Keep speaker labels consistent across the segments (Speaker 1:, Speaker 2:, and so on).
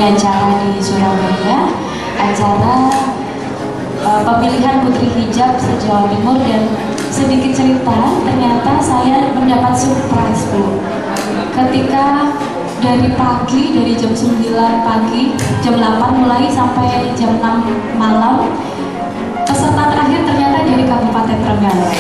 Speaker 1: ada acara di Surabaya, acara pemilihan putri hijab se-Jawa Timur, dan sedikit cerita, ternyata saya mendapat surprise, Bu. Ketika dari pagi, dari jam 9 pagi, jam 8 mulai sampai jam 6 malam, peserta terakhir ternyata dari Kabupaten Trenggalek.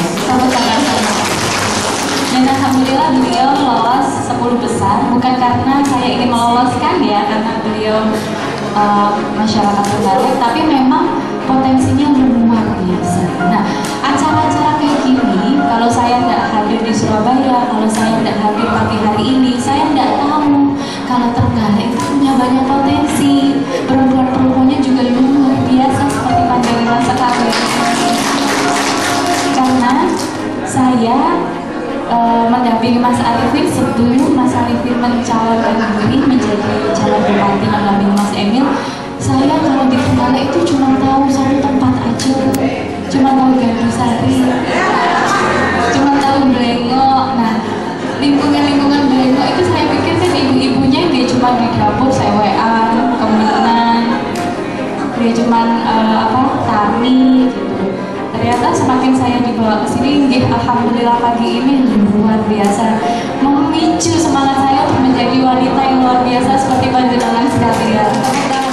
Speaker 1: Dan alhamdulillah beliau lolos 10 besar, bukan karena saya ingin meloloskan ya, karena beliau masyarakat Trenggalek, tapi memang potensinya luar biasa. Nah, acara-acara kayak gini, kalau saya nggak hadir di Surabaya, kalau saya nggak hadir pagi hari ini, saya nggak tahu kalau Trenggalek itu punya banyak potensi. Perempuan-perempuannya juga luar biasa seperti Pandangan sekali. Karena saya mendampingi Mas Arifin sebelum Mas Arifin mencalonkan diri menjadi calon bupati mendampingi Mas Emil. Saya kalau di Trenggalek itu cuma tahu satu tempat aja, cuma tahu Gandusari, cuma tahu Blengok. Nah, lingkungan Blengok itu saya pikir kan ibu-ibunya dia cuma di dapur sewean, keminan, dia cuma tani gitu. Ternyata semakin saya dibawa ke sini, alhamdulillah pagi ini luar biasa, memicu semangat saya untuk menjadi wanita yang luar biasa seperti panjenengan sekalian.